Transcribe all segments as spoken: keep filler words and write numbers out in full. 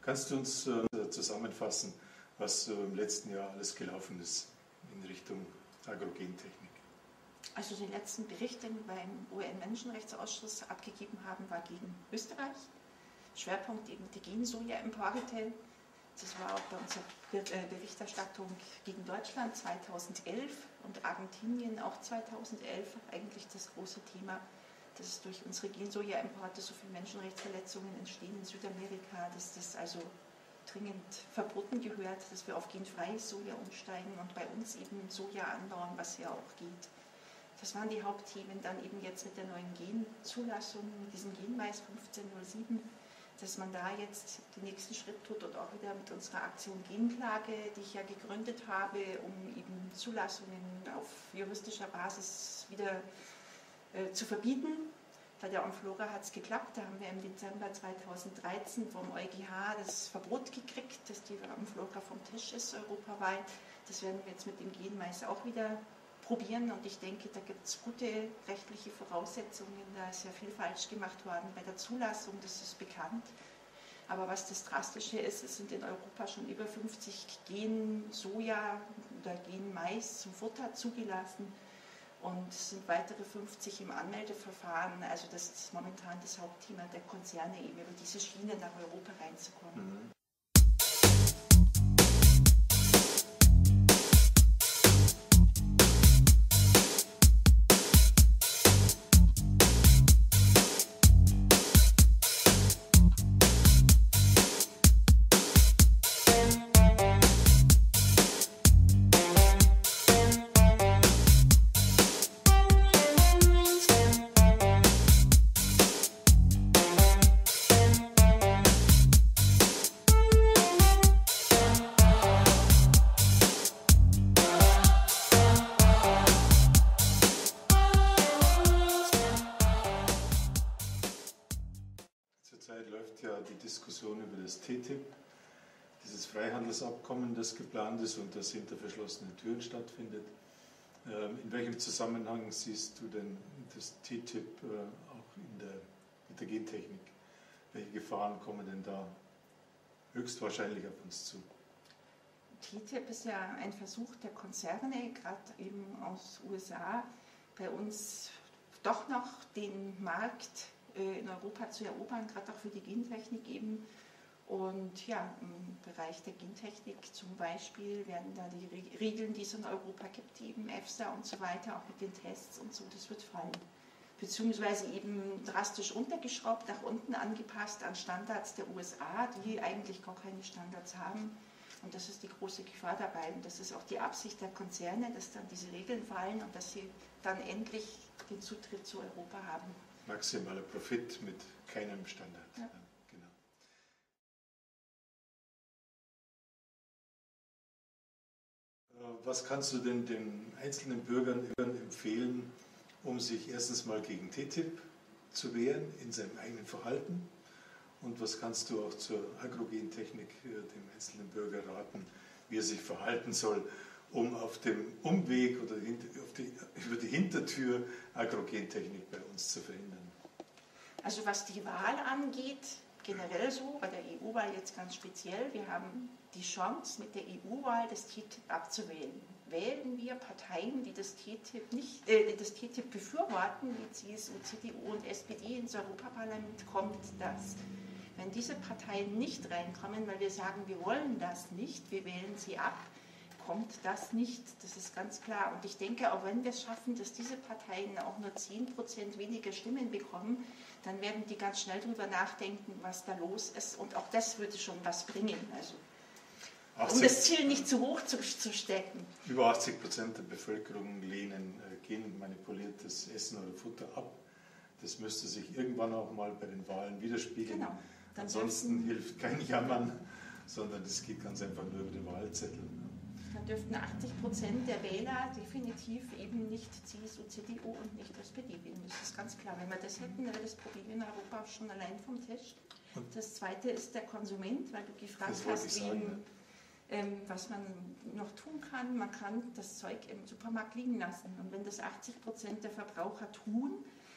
Kannst du uns äh, zusammenfassen, was so im letzten Jahr alles gelaufen ist in Richtung Agrogentechnik? Also den letzten Bericht, den wir beim U N-Menschenrechtsausschuss abgegeben haben, war gegen Österreich. Schwerpunkt eben die Gen-Soja-Importe. Das war auch bei unserer Berichterstattung gegen Deutschland zweitausendelf und Argentinien auch zweitausendelf eigentlich das große Thema, dass durch unsere Gen-Soja-Importe so viele Menschenrechtsverletzungen entstehen in Südamerika, dass das also dringend verboten gehört, dass wir auf genfreies Soja umsteigen und bei uns eben Soja anbauen, was ja auch geht. Das waren die Hauptthemen. Dann eben jetzt mit der neuen Genzulassung, mit diesem Genmais fünfzehn null sieben, dass man da jetzt den nächsten Schritt tut und auch wieder mit unserer Aktion Genklage, die ich ja gegründet habe, um eben Zulassungen auf juristischer Basis wieder äh, zu verbieten. Bei der Omflora hat es geklappt, da haben wir im Dezember zweitausenddreizehn vom E u G H das Verbot gekriegt, dass die Omflora vom Tisch ist europaweit. Das werden wir jetzt mit dem Genmais auch wieder probieren und ich denke, da gibt es gute rechtliche Voraussetzungen, da ist ja viel falsch gemacht worden bei der Zulassung, das ist bekannt. Aber was das Drastische ist, es sind in Europa schon über fünfzig Gen-Soja oder Gen-Mais zum Futter zugelassen und es sind weitere fünfzig im Anmeldeverfahren. Also das ist momentan das Hauptthema der Konzerne, eben über diese Schiene nach Europa reinzukommen. Mhm. Läuft ja die Diskussion über das T T I P, dieses Freihandelsabkommen, das geplant ist und das hinter verschlossenen Türen stattfindet. In welchem Zusammenhang siehst du denn das T T I P auch in der, mit der Gentechnik? Welche Gefahren kommen denn da höchstwahrscheinlich auf uns zu? T T I P ist ja ein Versuch der Konzerne, gerade eben aus U S A, bei uns doch noch den Markt in Europa zu erobern, gerade auch für die Gentechnik eben. Und ja, im Bereich der Gentechnik zum Beispiel werden da die Regeln, die es in Europa gibt, eben EFSA und so weiter, auch mit den Tests und so, das wird fallen. Beziehungsweise eben drastisch runtergeschraubt, nach unten angepasst an Standards der U S A, die eigentlich gar keine Standards haben. Und das ist die große Gefahr dabei. Und das ist auch die Absicht der Konzerne, dass dann diese Regeln fallen und dass sie dann endlich den Zutritt zu Europa haben. Maximaler Profit mit keinem Standard. Ja. Genau. Was kannst du denn den einzelnen Bürgern empfehlen, um sich erstens mal gegen T T I P zu wehren in seinem eigenen Verhalten? Und was kannst du auch zur Agrogentechnik dem einzelnen Bürger raten, wie er sich verhalten soll, um auf dem Umweg oder auf die, über die Hintertür Agrogentechnik bei uns zu verhindern? Also was die Wahl angeht, generell so, bei der E U-Wahl jetzt ganz speziell, wir haben die Chance, mit der E U-Wahl das T T I P abzuwählen. Wählen wir Parteien, die das T T I P, nicht, äh, das T T I P befürworten, wie C S U, C D U und S P D ins Europaparlament, kommt das. Wenn diese Parteien nicht reinkommen, weil wir sagen, wir wollen das nicht, wir wählen sie ab, kommt das nicht, das ist ganz klar. Und ich denke, auch wenn wir es schaffen, dass diese Parteien auch nur zehn Prozent weniger Stimmen bekommen, dann werden die ganz schnell darüber nachdenken, was da los ist. Und auch das würde schon was bringen. Also, achtzig, um das Ziel nicht zu hoch zu, zu stecken. Über achtzig Prozent der Bevölkerung lehnen äh, genmanipuliertes Essen oder Futter ab. Das müsste sich irgendwann auch mal bei den Wahlen widerspiegeln. Genau. Ansonsten hilft kein Jammern, sondern es geht ganz einfach nur über den Wahlzettel. Dann dürften achtzig Prozent der Wähler definitiv eben nicht C S U, C D U und nicht S P D wählen. Das ist ganz klar. Wenn wir das hätten, wäre das Problem in Europa schon allein vom Tisch. Und das Zweite ist der Konsument, weil du gefragt hast, sagen, wie, ähm, was man noch tun kann. Man kann das Zeug im Supermarkt liegen lassen. Und wenn das achtzig Prozent der Verbraucher tun,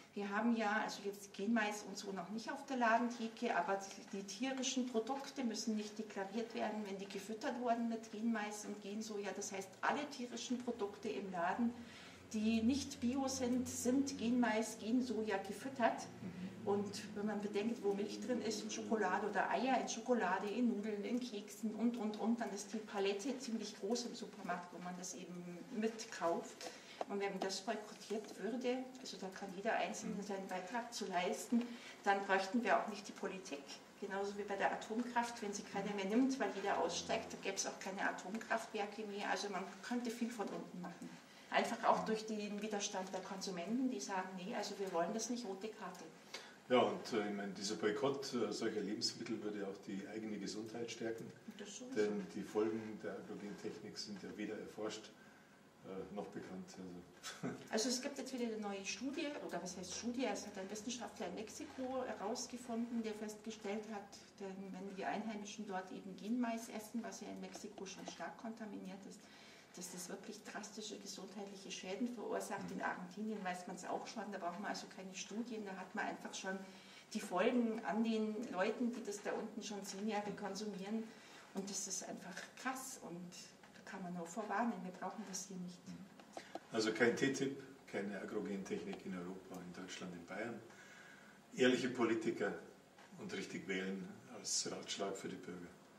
Wir haben ja, also jetzt Genmais und so noch nicht auf der Ladentheke, aber die tierischen Produkte müssen nicht deklariert werden, wenn die gefüttert wurden mit Genmais und Gensoja. Das heißt, alle tierischen Produkte im Laden, die nicht bio sind, sind Genmais, Gensoja gefüttert. Und wenn man bedenkt, wo Milch drin ist, in Schokolade oder Eier in Schokolade, in Nudeln, in Keksen und, und, und, dann ist die Palette ziemlich groß im Supermarkt, wo man das eben mitkauft. Und wenn das boykottiert würde, also da kann jeder Einzelne seinen Beitrag zu leisten, dann bräuchten wir auch nicht die Politik. Genauso wie bei der Atomkraft, wenn sie keine mehr nimmt, weil jeder aussteigt, dann gäbe es auch keine Atomkraftwerke mehr. Also man könnte viel von unten machen. Einfach auch durch den Widerstand der Konsumenten, die sagen, nee, also wir wollen das nicht, rote Karte. Ja, und äh, ich meine, dieser Boykott äh, solcher Lebensmittel würde auch die eigene Gesundheit stärken. Denn die Folgen der Agrogentechnik sind ja weder erforscht äh, noch bekannt. Also. also es gibt jetzt wieder eine neue Studie, oder was heißt Studie? Es hat ein Wissenschaftler in Mexiko herausgefunden, der festgestellt hat, denn wenn die Einheimischen dort eben Genmais essen, was ja in Mexiko schon stark kontaminiert ist, dass das wirklich drastische gesundheitliche Schäden verursacht. In Argentinien weiß man es auch schon, da braucht man also keine Studien, da hat man einfach schon die Folgen an den Leuten, die das da unten schon zehn Jahre konsumieren. Und das ist einfach krass und da kann man nur vorwarnen, wir brauchen das hier nicht. Also kein T T I P, keine Agrogentechnik in Europa, in Deutschland, in Bayern. Ehrliche Politiker und richtig wählen als Ratschlag für die Bürger.